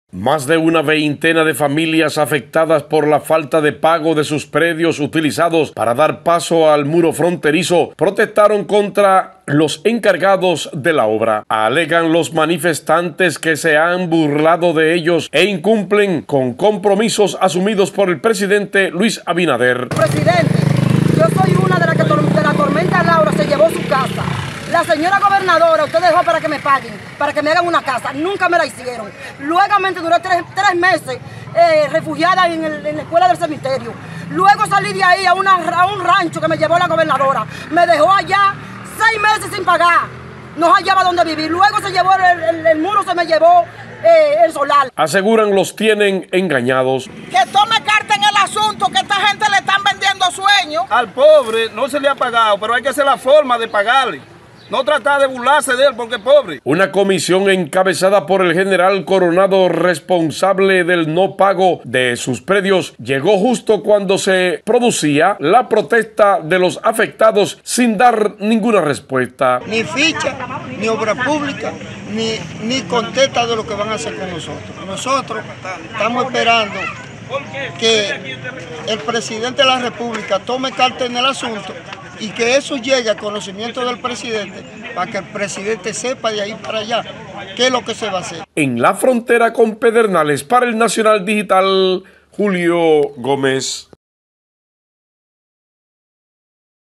Más de una veintena de familias afectadas por la falta de pago de sus predios utilizados para dar paso al muro fronterizo protestaron contra los encargados de la obra. Alegan los manifestantes que se han burlado de ellos e incumplen con compromisos asumidos por el presidente Luis Abinader. Presidente, yo soy una de las que de la tormenta Laura se llevó su casa. La señora gobernadora, usted dejó para que me paguen, para que me hagan una casa. Nunca me la hicieron. Luego duré tres meses refugiada en la escuela del cementerio. Luego salí de ahí a un rancho que me llevó la gobernadora. Me dejó allá 6 meses sin pagar. No hallaba dónde vivir. Luego se llevó el muro, se me llevó el solar. Aseguran los tienen engañados. Que tome carta en el asunto, que esta gente le están vendiendo sueños. Al pobre no se le ha pagado, pero hay que hacer la forma de pagarle. No tratar de burlarse de él porque es pobre. Una comisión encabezada por el general Coronado, responsable del no pago de sus predios, llegó justo cuando se producía la protesta de los afectados sin dar ninguna respuesta. Ni ficha, ni obra pública, ni contesta de lo que van a hacer con nosotros. Nosotros estamos esperando que el presidente de la República tome carta en el asunto y que eso llegue al conocimiento del presidente para que el presidente sepa de ahí para allá qué es lo que se va a hacer. En la frontera con Pedernales, para el Nacional Digital, Julio Gómez.